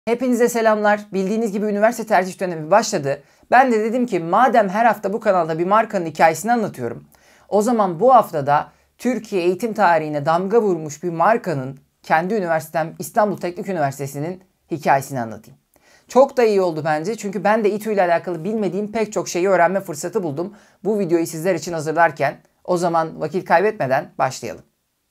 Hepinize selamlar. Bildiğiniz gibi üniversite tercih dönemi başladı. Ben de dedim ki madem her hafta bu kanalda bir markanın hikayesini anlatıyorum, o zaman bu haftada Türkiye eğitim tarihine damga vurmuş bir markanın, kendi üniversitem İstanbul Teknik Üniversitesi'nin hikayesini anlatayım. Çok da iyi oldu bence, çünkü ben de İTÜ ile alakalı bilmediğim pek çok şeyi öğrenme fırsatı buldum bu videoyu sizler için hazırlarken. O zaman vakit kaybetmeden başlayalım.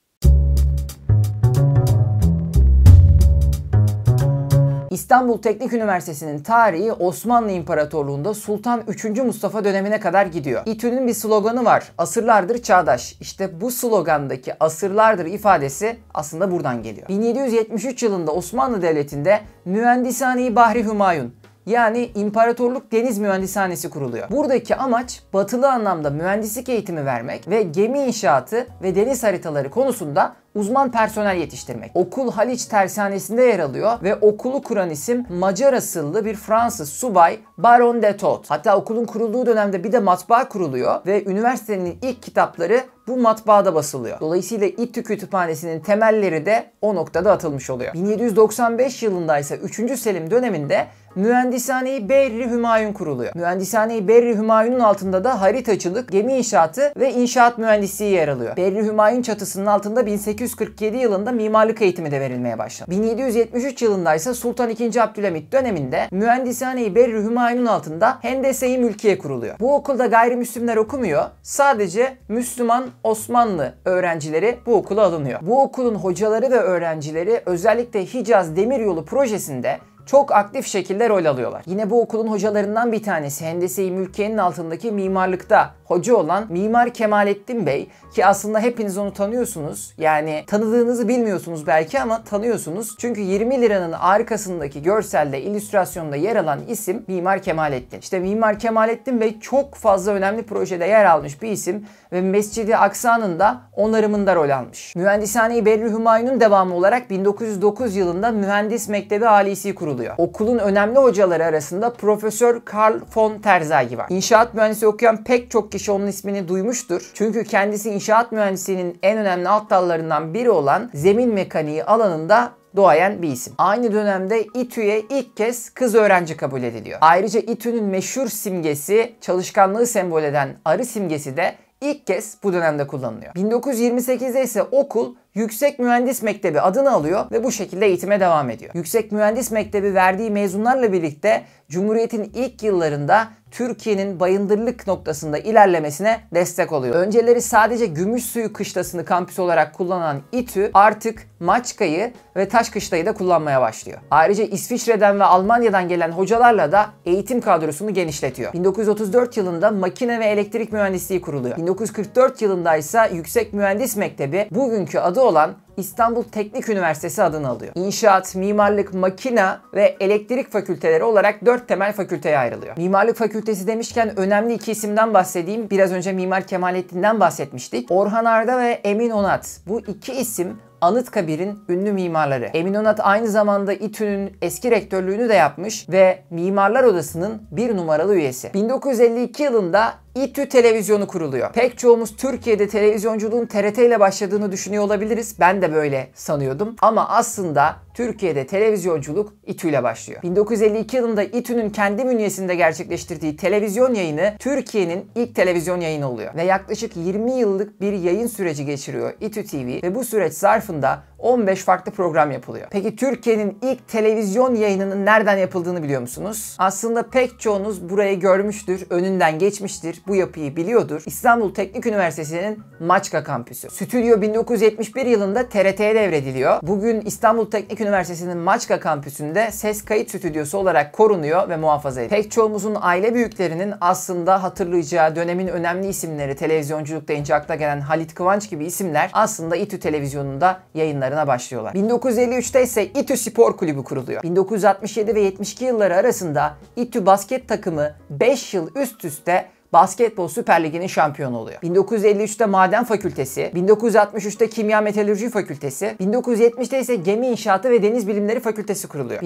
İstanbul Teknik Üniversitesi'nin tarihi Osmanlı İmparatorluğu'nda Sultan 3. Mustafa dönemine kadar gidiyor. İTÜ'nün bir sloganı var. Asırlardır çağdaş. İşte bu slogandaki asırlardır ifadesi aslında buradan geliyor. 1773 yılında Osmanlı Devleti'nde Mühendishane-i Bahri Hümayun, yani İmparatorluk Deniz Mühendishanesi kuruluyor. Buradaki amaç batılı anlamda mühendislik eğitimi vermek ve gemi inşaatı ve deniz haritaları konusunda uzman personel yetiştirmek. Okul Haliç Tersanesi'nde yer alıyor ve okulu kuran isim Macar asıllı bir Fransız subay Baron de Thot. Hatta okulun kurulduğu dönemde bir de matbaa kuruluyor ve üniversitenin ilk kitapları bu matbaada basılıyor. Dolayısıyla İTÜ Kütüphanesi'nin temelleri de o noktada atılmış oluyor. 1795 yılında ise 3. Selim döneminde Mühendishane-i Berri Hümayun kuruluyor. Mühendishane-i Berri Hümayun'un altında da haritacılık, gemi inşaatı ve inşaat mühendisliği yer alıyor. Berri Hümayun çatısının altında 1847 yılında mimarlık eğitimi de verilmeye başladı. 1773 yılında ise Sultan II. Abdülhamit döneminde Mühendishane-i Berri Hümayun'un altında Hendese-i Mülkiye kuruluyor. Bu okulda gayrimüslimler okumuyor. Sadece Müslüman Osmanlı öğrencileri bu okula alınıyor. Bu okulun hocaları ve öğrencileri özellikle Hicaz Demiryolu projesinde çok aktif şekilde rol alıyorlar. Yine bu okulun hocalarından bir tanesi Hendese-i Mülkiye'nin altındaki mimarlıkta hoca olan Mimar Kemalettin Bey, ki aslında hepiniz onu tanıyorsunuz. Yani tanıdığınızı bilmiyorsunuz belki ama tanıyorsunuz. Çünkü 20 liranın arkasındaki görselde, illüstrasyonda yer alan isim Mimar Kemalettin. İşte Mimar Kemalettin Bey çok fazla önemli projede yer almış bir isim ve Mescid-i Aksa'nın da onarımında rol almış. Mühendishane-i Berri Hümayun'un devamı olarak 1909 yılında Mühendis Mektebi Alisi kuruluyor. Okulun önemli hocaları arasında Profesör Karl von Terzagi var. İnşaat mühendisi okuyan pek çok kişi onun ismini duymuştur. Çünkü kendisi inşaat mühendisliğinin en önemli alt dallarından biri olan zemin mekaniği alanında doğayan bir isim. Aynı dönemde İTÜ'ye ilk kez kız öğrenci kabul ediliyor. Ayrıca İTÜ'nün meşhur simgesi, çalışkanlığı sembol eden arı simgesi de ilk kez bu dönemde kullanılıyor. 1928'de ise okul Yüksek Mühendis Mektebi adını alıyor ve bu şekilde eğitime devam ediyor. Yüksek Mühendis Mektebi verdiği mezunlarla birlikte Cumhuriyet'in ilk yıllarında Türkiye'nin bayındırlık noktasında ilerlemesine destek oluyor. Önceleri sadece Gümüşsuyu Kışlası'nı kampüs olarak kullanan İTÜ artık Maçka'yı ve Taşkışla'yı da kullanmaya başlıyor. Ayrıca İsviçre'den ve Almanya'dan gelen hocalarla da eğitim kadrosunu genişletiyor. 1934 yılında makine ve elektrik mühendisliği kuruluyor. 1944 yılında ise Yüksek Mühendis Mektebi bugünkü adı olan İstanbul Teknik Üniversitesi adını alıyor. İnşaat, mimarlık, makina ve elektrik fakülteleri olarak 4 temel fakülteye ayrılıyor. Mimarlık fakültesi demişken önemli iki isimden bahsedeyim. Biraz önce Mimar Kemalettin'den bahsetmiştik. Orhan Arda ve Emin Onat. Bu iki isim Anıtkabir'in ünlü mimarları. Emin Onat aynı zamanda İTÜ'nün eski rektörlüğünü de yapmış ve Mimarlar Odası'nın 1 numaralı üyesi. 1952 yılında İTÜ Televizyonu kuruluyor. Pek çoğumuz Türkiye'de televizyonculuğun TRT ile başladığını düşünüyor olabiliriz. Ben de böyle sanıyordum. Ama aslında Türkiye'de televizyonculuk İTÜ ile başlıyor. 1952 yılında İTÜ'nün kendi bünyesinde gerçekleştirdiği televizyon yayını Türkiye'nin ilk televizyon yayını oluyor. Ve yaklaşık 20 yıllık bir yayın süreci geçiriyor İTÜ TV ve bu süreç zarfında 15 farklı program yapılıyor. Peki Türkiye'nin ilk televizyon yayınının nereden yapıldığını biliyor musunuz? Aslında pek çoğunuz burayı görmüştür, önünden geçmiştir, bu yapıyı biliyordur. İstanbul Teknik Üniversitesi'nin Maçka kampüsü. Stüdyo 1971 yılında TRT'ye devrediliyor. Bugün İstanbul Teknik Üniversitesi'nin Maçka kampüsünde ses kayıt stüdyosu olarak korunuyor ve muhafaza ediliyor. Pek çoğumuzun aile büyüklerinin aslında hatırlayacağı dönemin önemli isimleri, televizyonculuk deyince akla gelen Halit Kıvanç gibi isimler aslında İTÜ televizyonunda yayınlarına başlıyorlar. 1953'te ise İTÜ Spor Kulübü kuruluyor. 1967 ve 72 yılları arasında İTÜ basket takımı 5 yıl üst üste Basketbol Süper Ligi'nin şampiyonu oluyor. 1953'te Maden Fakültesi, 1963'te Kimya Metalürji Fakültesi, 1970'te ise Gemi İnşaatı ve Deniz Bilimleri Fakültesi kuruluyor.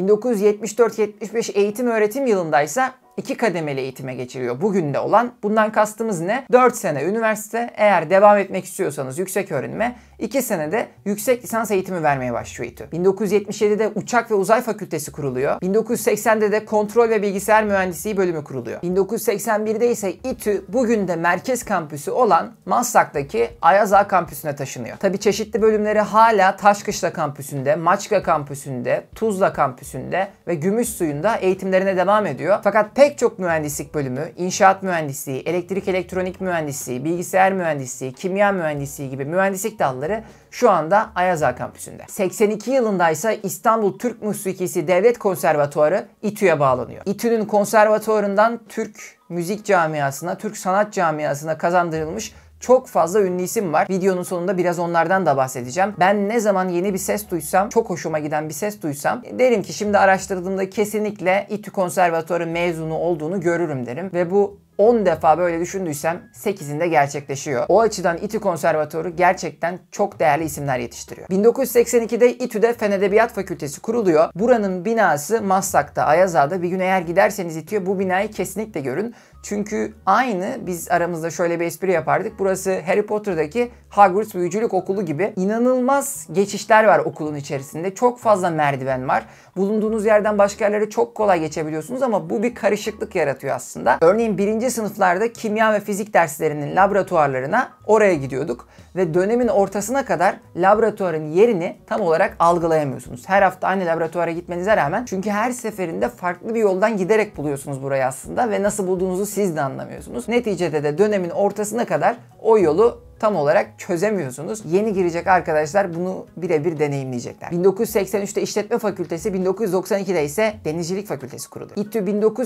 1974-75 eğitim öğretim yılında ise 2 kademeli eğitime geçiriyor bugün de olan. Bundan kastımız ne? 4 sene üniversite, eğer devam etmek istiyorsanız yüksek öğrenime 2 senede yüksek lisans eğitimi vermeye başlıyor İTÜ. 1977'de Uçak ve Uzay Fakültesi kuruluyor. 1980'de de Kontrol ve Bilgisayar Mühendisliği bölümü kuruluyor. 1981'de ise İTÜ bugün de merkez kampüsü olan Maslak'taki Ayaz Ağa kampüsüne taşınıyor. Tabii çeşitli bölümleri hala Taşkışla kampüsünde, Maçka kampüsünde, Tuzla kampüsünde ve Gümüşsuyu'nda eğitimlerine devam ediyor. Fakat pek çok mühendislik bölümü, inşaat mühendisliği, elektrik elektronik mühendisliği, bilgisayar mühendisliği, kimya mühendisliği gibi mühendislik dalları şu anda Ayaz Ağa kampüsünde. 82 yılında ise İstanbul Türk Musikisi Devlet Konservatuarı İTÜ'ye bağlanıyor. İTÜ'nün konservatuarından Türk müzik camiasına, Türk sanat camiasına kazandırılmış çok fazla ünlü isim var. Videonun sonunda biraz onlardan da bahsedeceğim. Ben ne zaman yeni bir ses duysam, çok hoşuma giden bir ses duysam derim ki şimdi araştırdığımda kesinlikle İTÜ Konservatuarı mezunu olduğunu görürüm derim. Ve bu 10 defa böyle düşündüysem 8'inde gerçekleşiyor. O açıdan İTÜ Konservatuarı gerçekten çok değerli isimler yetiştiriyor. 1982'de İTÜ'de Fen Edebiyat Fakültesi kuruluyor. Buranın binası Maslak'ta, Ayaz Ağa'da. Bir gün eğer giderseniz İTÜ'ye bu binayı kesinlikle görün. Çünkü aynı biz aramızda şöyle bir espri yapardık. Burası Harry Potter'daki Hogwarts Büyücülük Okulu gibi. İnanılmaz geçişler var okulun içerisinde. Çok fazla merdiven var. Bulunduğunuz yerden başka yerlere çok kolay geçebiliyorsunuz ama bu bir karışıklık yaratıyor aslında. Örneğin 1. sınıflarda kimya ve fizik derslerinin laboratuvarlarına oraya gidiyorduk. Ve dönemin ortasına kadar laboratuvarın yerini tam olarak algılayamıyorsunuz. Her hafta aynı laboratuvara gitmenize rağmen. Çünkü her seferinde farklı bir yoldan giderek buluyorsunuz burayı aslında. Ve nasıl bulduğunuzu siz de anlamıyorsunuz. Neticede de dönemin ortasına kadar o yolu tam olarak çözemiyorsunuz. Yeni girecek arkadaşlar bunu birebir deneyimleyecekler. 1983'te İşletme Fakültesi, 1992'de ise Denizcilik Fakültesi kuruluyor. İTÜ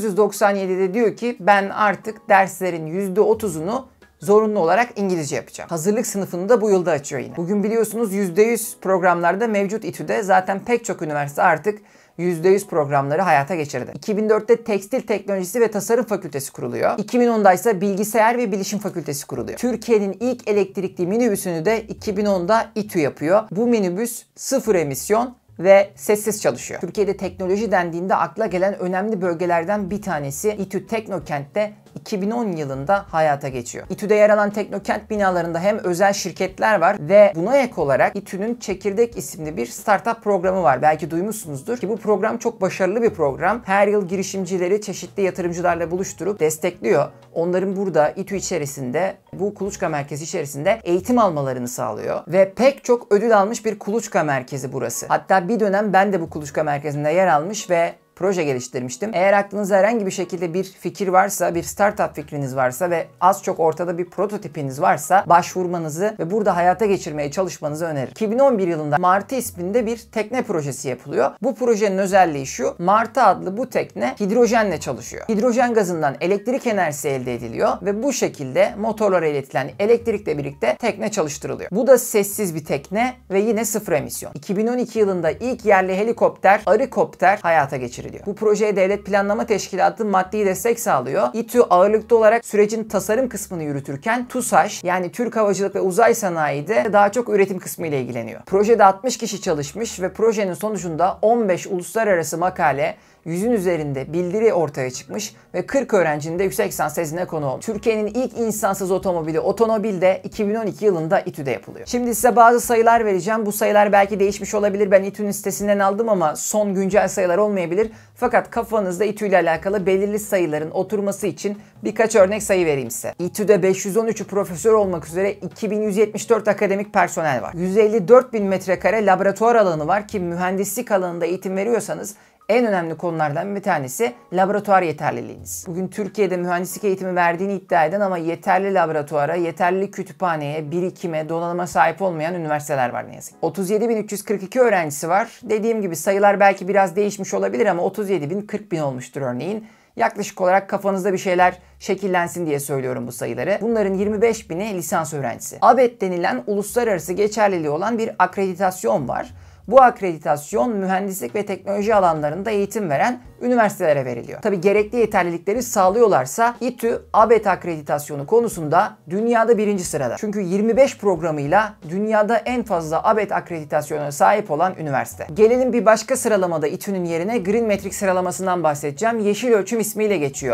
1997'de diyor ki ben artık derslerin %30'unu zorunlu olarak İngilizce yapacağım. Hazırlık sınıfını da bu yılda açıyor yine. Bugün biliyorsunuz %100 programlarda mevcut İTÜ'de. Zaten pek çok üniversite artık %100 programları hayata geçirdi. 2004'te Tekstil Teknolojisi ve Tasarım Fakültesi kuruluyor. 2010'da ise Bilgisayar ve Bilişim Fakültesi kuruluyor. Türkiye'nin ilk elektrikli minibüsünü de 2010'da İTÜ yapıyor. Bu minibüs sıfır emisyon ve sessiz çalışıyor. Türkiye'de teknoloji dendiğinde akla gelen önemli bölgelerden bir tanesi İTÜ Teknokent'te 2010 yılında hayata geçiyor. İTÜ'de yer alan Teknokent binalarında hem özel şirketler var ve buna ek olarak İTÜ'nün Çekirdek isimli bir startup programı var. Belki duymuşsunuzdur ki bu program çok başarılı bir program. Her yıl girişimcileri çeşitli yatırımcılarla buluşturup destekliyor. Onların burada İTÜ içerisinde, bu kuluçka merkezi içerisinde eğitim almalarını sağlıyor. Ve pek çok ödül almış bir kuluçka merkezi burası. Hatta bir dönem ben de bu kuluçka merkezinde yer almış ve proje geliştirmiştim. Eğer aklınızda herhangi bir şekilde bir fikir varsa, bir startup fikriniz varsa ve az çok ortada bir prototipiniz varsa başvurmanızı ve burada hayata geçirmeye çalışmanızı öneririm. 2011 yılında Martı isminde bir tekne projesi yapılıyor. Bu projenin özelliği şu: Martı adlı bu tekne hidrojenle çalışıyor. Hidrojen gazından elektrik enerjisi elde ediliyor ve bu şekilde motorlara iletilen elektrikle birlikte tekne çalıştırılıyor. Bu da sessiz bir tekne ve yine sıfır emisyon. 2012 yılında ilk yerli helikopter Arıkopter hayata geçiriliyor. Bu projeye Devlet Planlama Teşkilatı maddi destek sağlıyor. İTÜ ağırlıklı olarak sürecin tasarım kısmını yürütürken TUSAŞ yani Türk Havacılık ve Uzay Sanayi'de daha çok üretim kısmı ile ilgileniyor. Projede 60 kişi çalışmış ve projenin sonucunda 15 uluslararası makale, 100'ün üzerinde bildiri ortaya çıkmış ve 40 öğrencinin de yüksek lisans tezine konu olmuş. Türkiye'nin ilk insansız otomobili Otomobil de 2012 yılında İTÜ'de yapılıyor. Şimdi size bazı sayılar vereceğim. Bu sayılar belki değişmiş olabilir. Ben İTÜ'nün sitesinden aldım ama son güncel sayılar olmayabilir. Fakat kafanızda İTÜ ile alakalı belirli sayıların oturması için birkaç örnek sayı vereyim size. İTÜ'de 513'ü profesör olmak üzere 2174 akademik personel var. 154.000 metrekare laboratuvar alanı var ki mühendislik alanında eğitim veriyorsanız en önemli konulardan bir tanesi laboratuvar yeterliliğiniz. Bugün Türkiye'de mühendislik eğitimi verdiğini iddia eden ama yeterli laboratuvara, yeterli kütüphaneye, birikime, donanıma sahip olmayan üniversiteler var ne yazık ki. 37.342 öğrencisi var. Dediğim gibi sayılar belki biraz değişmiş olabilir ama 37.000 40.000 olmuştur örneğin. Yaklaşık olarak kafanızda bir şeyler şekillensin diye söylüyorum bu sayıları. Bunların 25.000'i lisans öğrencisi. ABET denilen uluslararası geçerliliği olan bir akreditasyon var. Bu akreditasyon mühendislik ve teknoloji alanlarında eğitim veren üniversitelere veriliyor. Tabi gerekli yeterlilikleri sağlıyorlarsa İTÜ ABET akreditasyonu konusunda dünyada birinci sırada. Çünkü 25 programıyla dünyada en fazla ABET akreditasyona sahip olan üniversite. Gelelim bir başka sıralamada İTÜ'nün yerine Green Metric sıralamasından bahsedeceğim. Yeşil ölçüm ismiyle geçiyor.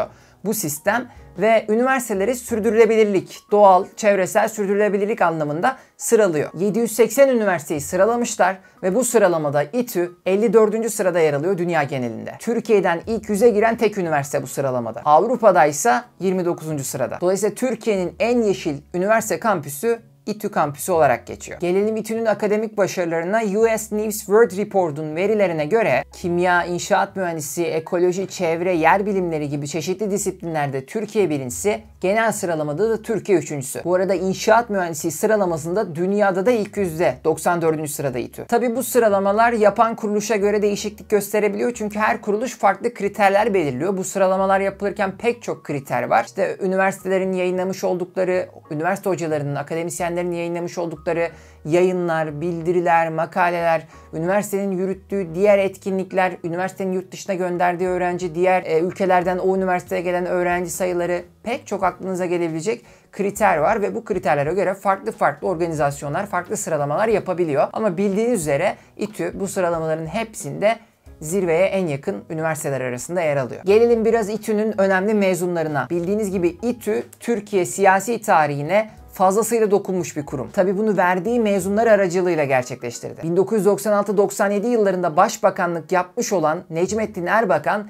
bu sistem ve üniversiteleri sürdürülebilirlik, doğal, çevresel sürdürülebilirlik anlamında sıralıyor. 780 üniversiteyi sıralamışlar ve bu sıralamada İTÜ 54. sırada yer alıyor dünya genelinde. Türkiye'den ilk 100'e giren tek üniversite bu sıralamada. Avrupa'da ise 29. sırada. Dolayısıyla Türkiye'nin en yeşil üniversite kampüsü İTÜ kampüsü olarak geçiyor. Gelelim İTÜ'nün akademik başarılarına. US News World Report'un verilerine göre kimya, inşaat mühendisi, ekoloji, çevre, yer bilimleri gibi çeşitli disiplinlerde Türkiye birincisi, genel sıralamada da Türkiye üçüncüsü. Bu arada inşaat mühendisliği sıralamasında dünyada da ilk yüzde 94. sırada İTÜ. Tabi bu sıralamalar yapan kuruluşa göre değişiklik gösterebiliyor çünkü her kuruluş farklı kriterler belirliyor. Bu sıralamalar yapılırken pek çok kriter var. İşte üniversitelerin yayınlamış oldukları, üniversite hocalarının, akademisyenlerin yayınlamış oldukları yayınlar, bildiriler, makaleler, üniversitenin yürüttüğü diğer etkinlikler, üniversitenin yurt dışına gönderdiği öğrenci, diğer ülkelerden o üniversiteye gelen öğrenci sayıları, pek çok aklınıza gelebilecek kriter var ve bu kriterlere göre farklı organizasyonlar, farklı sıralamalar yapabiliyor. Ama bildiğiniz üzere İTÜ bu sıralamaların hepsinde zirveye en yakın üniversiteler arasında yer alıyor. Gelelim biraz İTÜ'nün önemli mezunlarına. Bildiğiniz gibi İTÜ, Türkiye siyasi tarihine fazlasıyla dokunmuş bir kurum. Tabi bunu verdiği mezunlar aracılığıyla gerçekleştirdi. 1996-97 yıllarında başbakanlık yapmış olan Necmettin Erbakan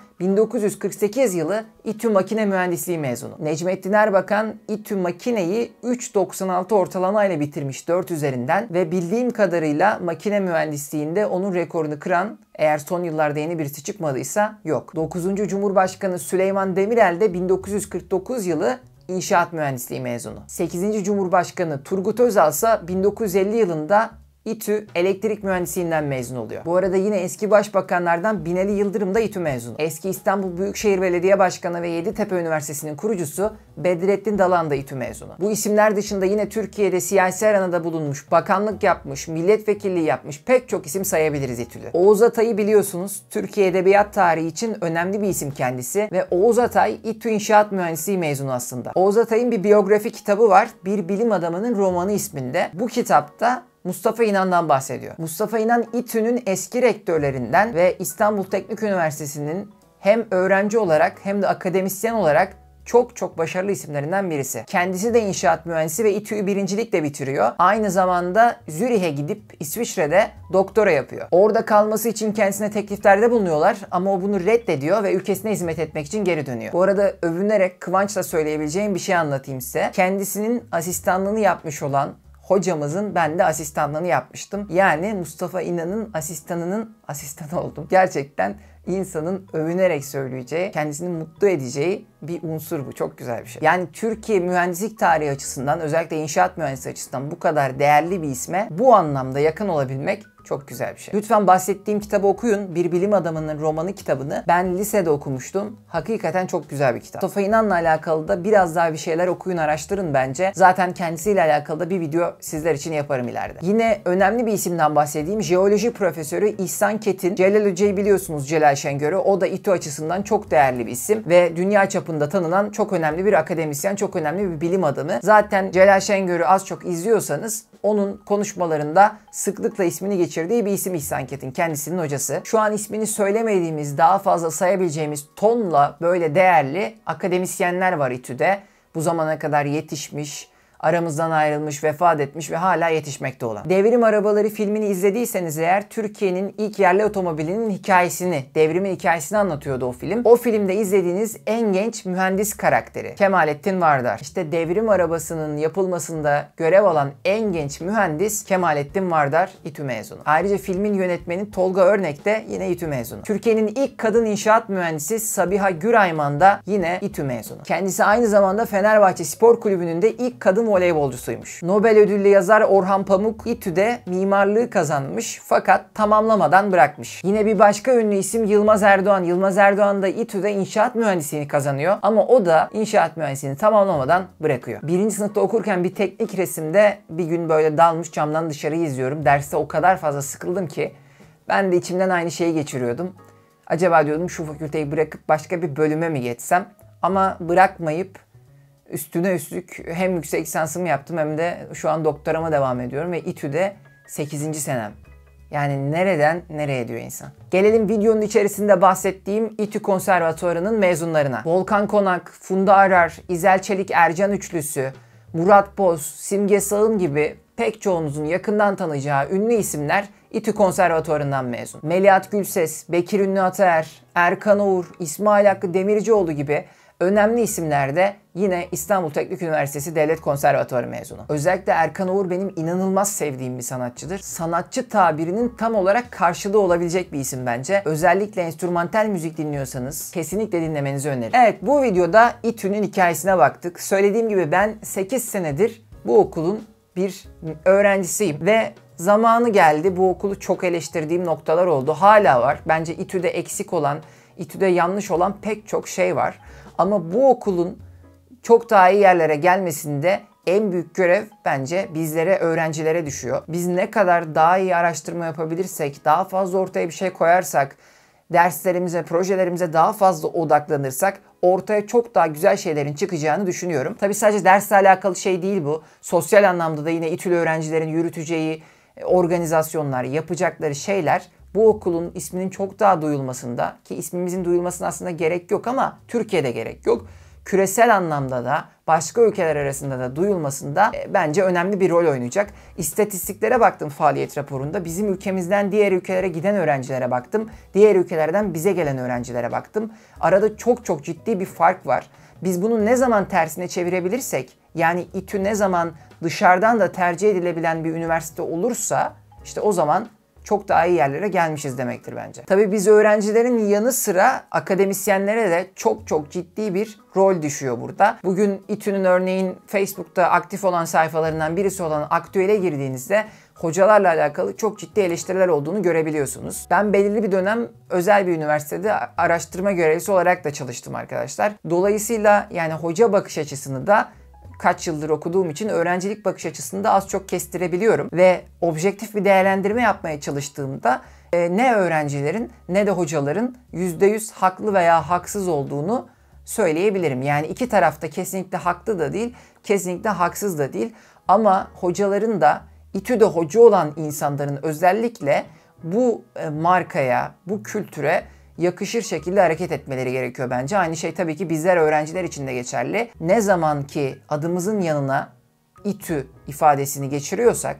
1948 yılı İTÜ Makine Mühendisliği mezunu. Necmettin Erbakan İTÜ Makine'yi 3.96 ortalamayla bitirmiş 4 üzerinden ve bildiğim kadarıyla makine mühendisliğinde onun rekorunu kıran, eğer son yıllarda yeni birisi çıkmadıysa, yok. 9. Cumhurbaşkanı Süleyman Demirel de 1949 yılı İnşaat Mühendisliği mezunu. 8. Cumhurbaşkanı Turgut Özal ise 1950 yılında İTÜ Elektrik Mühendisliğinden mezun oluyor. Bu arada yine eski başbakanlardan Binali Yıldırım da İTÜ mezunu. Eski İstanbul Büyükşehir Belediye Başkanı ve Yeditepe Üniversitesi'nin kurucusu Bedrettin Dalan da İTÜ mezunu. Bu isimler dışında yine Türkiye'de siyasi aranada bulunmuş, bakanlık yapmış, milletvekilliği yapmış pek çok isim sayabiliriz İTÜ'lü. Oğuz Atay'ı biliyorsunuz. Türkiye Edebiyat tarihi için önemli bir isim kendisi ve Oğuz Atay İTÜ İnşaat Mühendisliği mezunu aslında. Oğuz Atay'ın bir biyografi kitabı var. Bir bilim adamının romanı isminde. Bu kitapta Mustafa İnan'dan bahsediyor. Mustafa İnan İTÜ'nün eski rektörlerinden ve İstanbul Teknik Üniversitesi'nin hem öğrenci olarak hem de akademisyen olarak çok başarılı isimlerinden birisi. Kendisi de inşaat mühendisi ve İTÜ'yü birincilikle bitiriyor. Aynı zamanda Zürih'e gidip İsviçre'de doktora yapıyor. Orada kalması için kendisine tekliflerde bulunuyorlar ama o bunu reddediyor ve ülkesine hizmet etmek için geri dönüyor. Bu arada övünerek kıvançla söyleyebileceğim bir şey anlatayım size. Kendisinin asistanlığını yapmış olan hocamızın ben de asistanlığını yapmıştım. Yani Mustafa İnan'ın asistanının asistanı oldum. Gerçekten insanın övünerek söyleyeceği, kendisini mutlu edeceği bir unsur bu. Çok güzel bir şey. Yani Türkiye mühendislik tarihi açısından, özellikle inşaat mühendisliği açısından bu kadar değerli bir isme bu anlamda yakın olabilmek çok güzel bir şey. Lütfen bahsettiğim kitabı okuyun. Bir bilim adamının romanı kitabını ben lisede okumuştum. Hakikaten çok güzel bir kitap. Mustafa İnan'la alakalı da biraz daha bir şeyler okuyun, araştırın bence. Zaten kendisiyle alakalı da bir video sizler için yaparım ileride. Yine önemli bir isimden bahsedeyim. Jeoloji profesörü İhsan Ketin. Celal Hoca'yı biliyorsunuz, Celal Şengör'ü. O da İTÜ açısından çok değerli bir isim ve dünya çapında tanınan çok önemli bir akademisyen, çok önemli bir bilim adamı. Zaten Celal Şengör'ü az çok izliyorsanız onun konuşmalarında sıklıkla ismini geçirdiği bir isim İhsan Ketin, kendisinin hocası. Şu an ismini söylemediğimiz, daha fazla sayabileceğimiz tonla böyle değerli akademisyenler var İTÜ'de. Bu zamana kadar yetişmiş, aramızdan ayrılmış, vefat etmiş ve hala yetişmekte olan. Devrim Arabaları filmini izlediyseniz eğer, Türkiye'nin ilk yerli otomobilinin hikayesini, devrimin hikayesini anlatıyordu o film. O filmde izlediğiniz en genç mühendis karakteri Kemalettin Vardar. İşte devrim arabasının yapılmasında görev alan en genç mühendis Kemalettin Vardar, İTÜ mezunu. Ayrıca filmin yönetmeni Tolga Örnek de yine İTÜ mezunu. Türkiye'nin ilk kadın inşaat mühendisi Sabiha Gürayman da yine İTÜ mezunu. Kendisi aynı zamanda Fenerbahçe Spor Kulübü'nün de ilk kadın voleybolcusuymuş. Nobel ödüllü yazar Orhan Pamuk İTÜ'de mimarlığı kazanmış fakat tamamlamadan bırakmış. Yine bir başka ünlü isim Yılmaz Erdoğan. Yılmaz Erdoğan da İTÜ'de inşaat mühendisliğini kazanıyor ama o da inşaat mühendisliğini tamamlamadan bırakıyor. Birinci sınıfta okurken bir teknik resimde bir gün böyle dalmış camdan dışarıyı izliyorum. Derste o kadar fazla sıkıldım ki ben de içimden aynı şeyi geçiriyordum. Acaba diyordum şu fakülteyi bırakıp başka bir bölüme mi geçsem? Ama bırakmayıp üstüne üstlük hem yüksek lisansımı yaptım hem de şu an doktorama devam ediyorum ve İTÜ'de 8. senem. Yani nereden nereye diyor insan. Gelelim videonun içerisinde bahsettiğim İTÜ Konservatuvarı'nın mezunlarına. Volkan Konak, Funda Arar, İzel Çelik Ercan üçlüsü, Murat Boz, Simge Sağım gibi pek çoğunuzun yakından tanıyacağı ünlü isimler İTÜ Konservatuvarı'ndan mezun. Melihat Gülses, Bekir Ünlü Ataer, Erkan Oğur, İsmail Hakkı Demircioğlu gibi önemli isimler de yine İstanbul Teknik Üniversitesi Devlet Konservatuvarı mezunu. Özellikle Erkan Oğur benim inanılmaz sevdiğim bir sanatçıdır. Sanatçı tabirinin tam olarak karşılığı olabilecek bir isim bence. Özellikle enstrümantal müzik dinliyorsanız kesinlikle dinlemenizi öneririm. Evet, bu videoda İTÜ'nün hikayesine baktık. Söylediğim gibi ben 8 senedir bu okulun bir öğrencisiyim ve zamanı geldi. Bu okulu çok eleştirdiğim noktalar oldu. Hala var. Bence İTÜ'de eksik olan, İTÜ'de yanlış olan pek çok şey var. Ama bu okulun çok daha iyi yerlere gelmesinde en büyük görev bence bizlere, öğrencilere düşüyor. Biz ne kadar daha iyi araştırma yapabilirsek, daha fazla ortaya bir şey koyarsak, derslerimize, projelerimize daha fazla odaklanırsak ortaya çok daha güzel şeylerin çıkacağını düşünüyorum. Tabii sadece dersle alakalı şey değil bu. Sosyal anlamda da yine İTÜ'lü öğrencilerin yürüteceği organizasyonlar, yapacakları şeyler bu okulun isminin çok daha duyulmasında, ki ismimizin duyulmasına aslında gerek yok ama Türkiye'de gerek yok, küresel anlamda da başka ülkeler arasında da duyulmasında bence önemli bir rol oynayacak. İstatistiklere baktım faaliyet raporunda. Bizim ülkemizden diğer ülkelere giden öğrencilere baktım. Diğer ülkelerden bize gelen öğrencilere baktım. Arada çok ciddi bir fark var. Biz bunu ne zaman tersine çevirebilirsek, yani İTÜ ne zaman dışarıdan da tercih edilebilen bir üniversite olursa, işte o zaman çok daha iyi yerlere gelmişiz demektir bence. Tabii biz öğrencilerin yanı sıra akademisyenlere de çok ciddi bir rol düşüyor burada. Bugün İTÜ'nün örneğin Facebook'ta aktif olan sayfalarından birisi olan Aktüel'e girdiğinizde hocalarla alakalı çok ciddi eleştiriler olduğunu görebiliyorsunuz. Ben belirli bir dönem özel bir üniversitede araştırma görevlisi olarak da çalıştım arkadaşlar. Dolayısıyla yani hoca bakış açısını da kaç yıldır okuduğum için öğrencilik bakış açısını da az çok kestirebiliyorum. Ve objektif bir değerlendirme yapmaya çalıştığımda ne öğrencilerin ne de hocaların %100 haklı veya haksız olduğunu söyleyebilirim. Yani iki tarafta kesinlikle haklı da değil, kesinlikle haksız da değil. Ama hocaların da İTÜ'de hoca olan insanların özellikle bu markaya, bu kültüre yakışır şekilde hareket etmeleri gerekiyor bence. Aynı şey tabii ki bizler öğrenciler için de geçerli. Ne zaman ki adımızın yanına İTÜ ifadesini geçiriyorsak,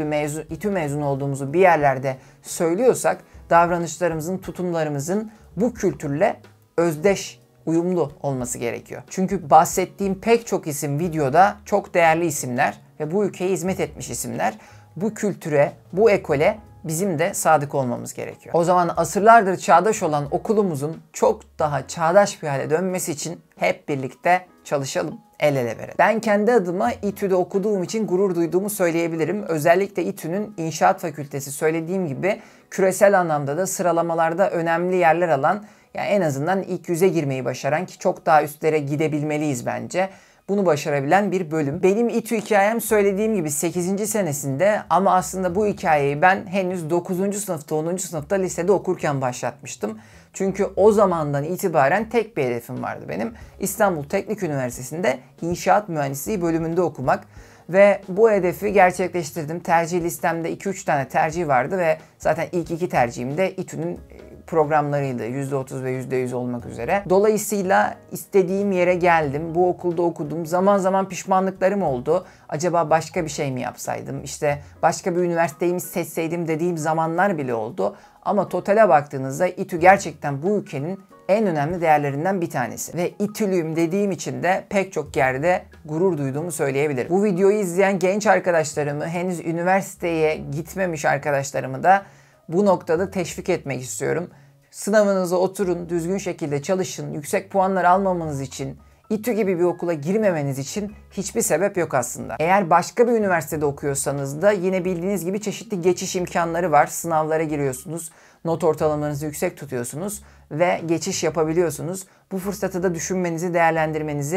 İTÜ mezunu olduğumuzu bir yerlerde söylüyorsak, davranışlarımızın, tutumlarımızın bu kültürle özdeş, uyumlu olması gerekiyor. Çünkü bahsettiğim pek çok isim videoda çok değerli isimler ve bu ülkeye hizmet etmiş isimler. Bu kültüre, bu ekole bizim de sadık olmamız gerekiyor. O zaman asırlardır çağdaş olan okulumuzun çok daha çağdaş bir hale dönmesi için hep birlikte çalışalım, el ele verelim. Ben kendi adıma İTÜ'de okuduğum için gurur duyduğumu söyleyebilirim. Özellikle İTÜ'nün İnşaat Fakültesi, söylediğim gibi küresel anlamda da sıralamalarda önemli yerler alan, yani en azından ilk 100'e girmeyi başaran, ki çok daha üstlere gidebilmeliyiz bence, bunu başarabilen bir bölüm. Benim İTÜ hikayem söylediğim gibi 8. senesinde, ama aslında bu hikayeyi ben henüz 9. sınıfta, 10. sınıfta lisede okurken başlatmıştım. Çünkü o zamandan itibaren tek bir hedefim vardı benim. İstanbul Teknik Üniversitesi'nde İnşaat Mühendisliği bölümünde okumak. Ve bu hedefi gerçekleştirdim. Tercih listemde 2-3 tane tercih vardı ve zaten ilk 2 tercihim de İTÜ'nün programlarıydı. %30 ve %100 olmak üzere. Dolayısıyla istediğim yere geldim. Bu okulda okudum. Zaman zaman pişmanlıklarım oldu. Acaba başka bir şey mi yapsaydım? İşte başka bir üniversiteyi mi seçseydim dediğim zamanlar bile oldu. Ama totale baktığınızda İTÜ gerçekten bu ülkenin en önemli değerlerinden bir tanesi. Ve İTÜ'lüyüm dediğim için de pek çok yerde gurur duyduğumu söyleyebilirim. Bu videoyu izleyen genç arkadaşlarımı, henüz üniversiteye gitmemiş arkadaşlarımı da bu noktada teşvik etmek istiyorum. Sınavınıza oturun, düzgün şekilde çalışın. Yüksek puanlar almamanız için, İTÜ gibi bir okula girmemeniz için hiçbir sebep yok aslında. Eğer başka bir üniversitede okuyorsanız da yine bildiğiniz gibi çeşitli geçiş imkanları var. Sınavlara giriyorsunuz, not ortalamalarınızı yüksek tutuyorsunuz ve geçiş yapabiliyorsunuz. Bu fırsatı da düşünmenizi, değerlendirmenizi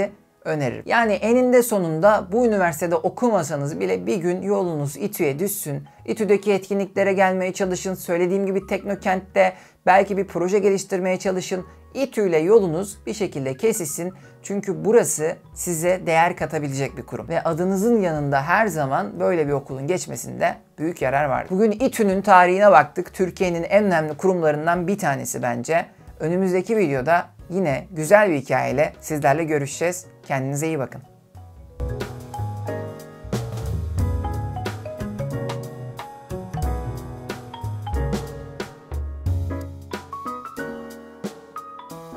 öneririm. Yani eninde sonunda bu üniversitede okumasanız bile bir gün yolunuz İTÜ'ye düşsün. İTÜ'deki etkinliklere gelmeye çalışın. Söylediğim gibi Teknokent'te belki bir proje geliştirmeye çalışın. İTÜ ile yolunuz bir şekilde kesişsin. Çünkü burası size değer katabilecek bir kurum. Ve adınızın yanında her zaman böyle bir okulun geçmesinde büyük yarar var. Bugün İTÜ'nün tarihine baktık. Türkiye'nin en önemli kurumlarından bir tanesi bence. Önümüzdeki videoda yine güzel bir hikayeyle sizlerle görüşeceğiz. Kendinize iyi bakın.